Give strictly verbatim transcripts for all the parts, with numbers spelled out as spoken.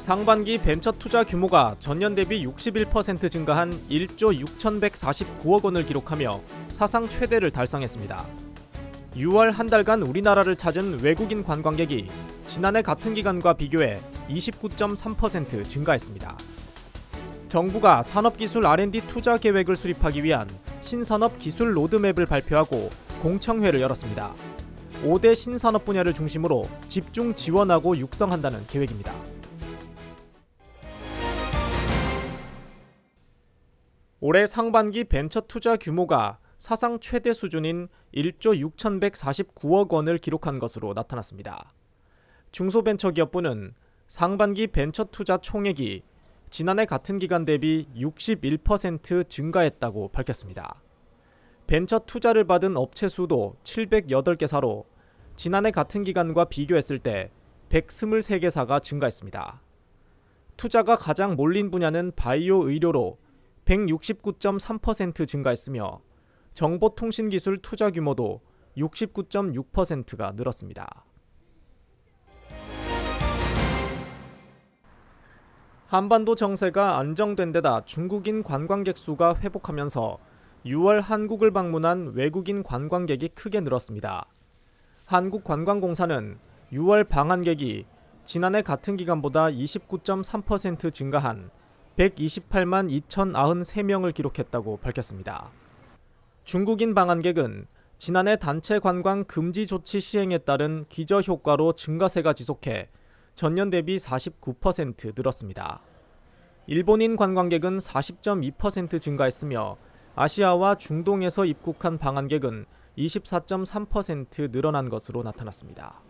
상반기 벤처 투자 규모가 전년 대비 육십일 퍼센트 증가한 일조 육천백사십구억 원을 기록하며 사상 최대를 달성했습니다. 유월 한 달간 우리나라를 찾은 외국인 관광객이 지난해 같은 기간과 비교해 이십구 점 삼 퍼센트 증가했습니다. 정부가 산업기술 알 앤 디 투자 계획을 수립하기 위한 신산업 기술 로드맵을 발표하고 공청회를 열었습니다. 오 대 신산업 분야를 중심으로 집중 지원하고 육성한다는 계획입니다. 올해 상반기 벤처 투자 규모가 사상 최대 수준인 일조 육천백사십구억 원을 기록한 것으로 나타났습니다. 중소벤처기업부는 상반기 벤처 투자 총액이 지난해 같은 기간 대비 육십일 퍼센트 증가했다고 밝혔습니다. 벤처 투자를 받은 업체 수도 칠백팔 개사로 지난해 같은 기간과 비교했을 때 백이십삼 개사가 증가했습니다. 투자가 가장 몰린 분야는 바이오 의료로 백육십구 점 삼 퍼센트 증가했으며 정보통신기술 투자 규모도 육십구 점 육 퍼센트가 늘었습니다. 한반도 정세가 안정된 데다 중국인 관광객 수가 회복하면서 유월 한국을 방문한 외국인 관광객이 크게 늘었습니다. 한국관광공사는 유월 방한객이 지난해 같은 기간보다 이십구 점 삼 퍼센트 증가한 백이십팔만 이천구십삼 명을 기록했다고 밝혔습니다. 중국인 방한객은 지난해 단체 관광 금지 조치 시행에 따른 기저효과로 증가세가 지속해 전년 대비 사십구 퍼센트 늘었습니다. 일본인 관광객은 사십 점 이 퍼센트 증가했으며 아시아와 중동에서 입국한 방한객은 이십사 점 삼 퍼센트 늘어난 것으로 나타났습니다.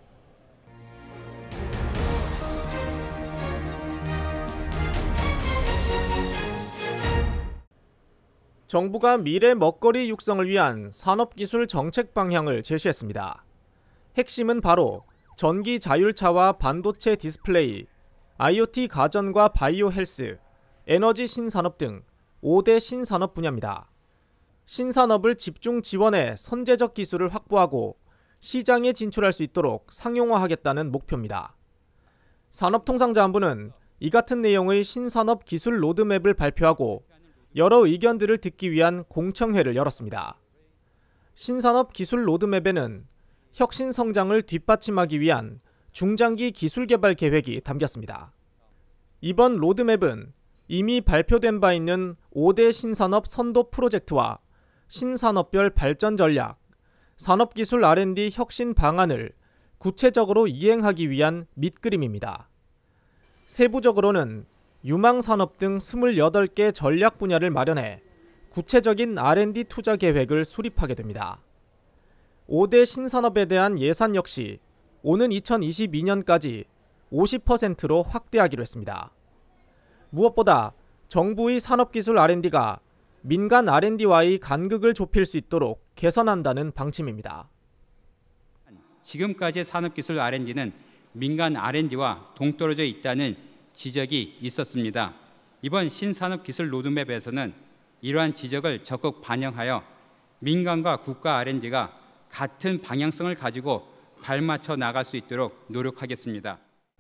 정부가 미래 먹거리 육성을 위한 산업기술 정책 방향을 제시했습니다. 핵심은 바로 전기 자율차와 반도체 디스플레이, 아이 오 티 가전과 바이오 헬스, 에너지 신산업 등 오 대 신산업 분야입니다. 신산업을 집중 지원해 선제적 기술을 확보하고 시장에 진출할 수 있도록 상용화하겠다는 목표입니다. 산업통상자원부는 이 같은 내용의 신산업 기술 로드맵을 발표하고 여러 의견들을 듣기 위한 공청회를 열었습니다. 신산업 기술 로드맵에는 혁신 성장을 뒷받침하기 위한 중장기 기술 개발 계획이 담겼습니다. 이번 로드맵은 이미 발표된 바 있는 오 대 신산업 선도 프로젝트와 신산업별 발전 전략, 산업기술 알 앤 디 혁신 방안을 구체적으로 이행하기 위한 밑그림입니다. 세부적으로는 유망산업 등 이십팔 개 전략 분야를 마련해 구체적인 알 앤 디 투자 계획을 수립하게 됩니다. 오 대 신산업에 대한 예산 역시 오는 이천이십이 년까지 오십 퍼센트로 확대하기로 했습니다. 무엇보다 정부의 산업기술 알 앤 디가 민간 알 앤 디와의 간극을 좁힐 수 있도록 개선한다는 방침입니다. 지금까지의 산업기술 알 앤 디는 민간 알 앤 디와 동떨어져 있다는 지적이 있었습니다. 이번 신산업기술 로드맵에서는 이러한 지적을 적극 반영하여 민간과 국가 알 앤 디가 같은 방향성을 가지고 발맞춰 나갈 수 있도록 노력하겠습니다.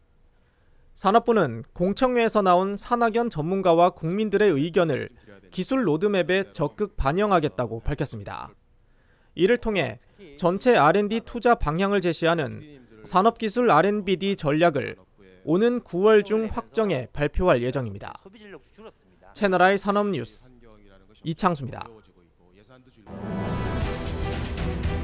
산업부는 공청회에서 나온 산학연 전문가와 국민들의 의견을 기술 로드맵에 적극 반영하겠다고 밝혔습니다. 이를 통해 전체 알 앤 디 투자 방향을 제시하는 산업기술 알 앤 비 디 전략을 오는 구월 중 확정해 발표할 예정입니다. 채널아이 산업뉴스 이창수입니다.